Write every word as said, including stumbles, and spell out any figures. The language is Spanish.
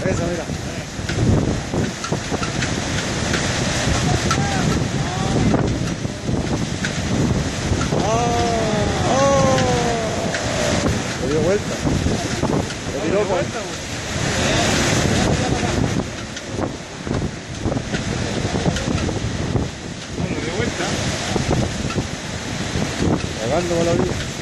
Esa, mira. ¡Ah! ¡Ah! Le dio vuelta. Le tiró por... vuelta, Cagando con la vida.